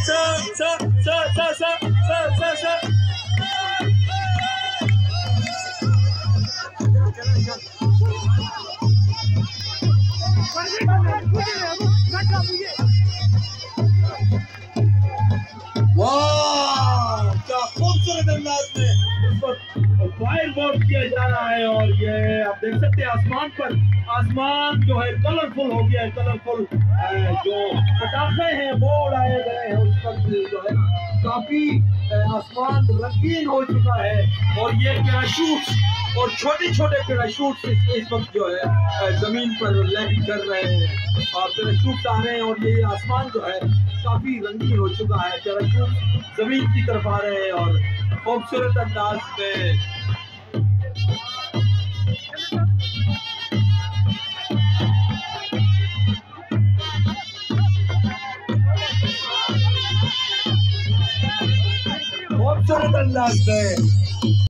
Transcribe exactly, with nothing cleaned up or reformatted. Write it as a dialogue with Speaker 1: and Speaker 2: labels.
Speaker 1: वाह क्या खूबसूरत अंदाज में फायर वर्क किया जा रहा है। और ये आप देख सकते हैं आसमान पर, आसमान जो है कलरफुल हो गया है। कलरफुल जो पटाखे हैं वो उड़ाए गए हैं। उस वक्त जो है ना काफी आसमान रंगीन हो चुका है। और ये पैराशूट और छोटे छोटे पैराशूट इस वक्त जो है जमीन पर लैंड कर रहे हैं और पैराशूट आ रहे हैं। और ये आसमान जो है काफी रंगीन हो चुका है। पैराशूट जमीन की तरफ आ रहे हैं और खूबसूरत अंदाज में खूबसूरत अंदाज में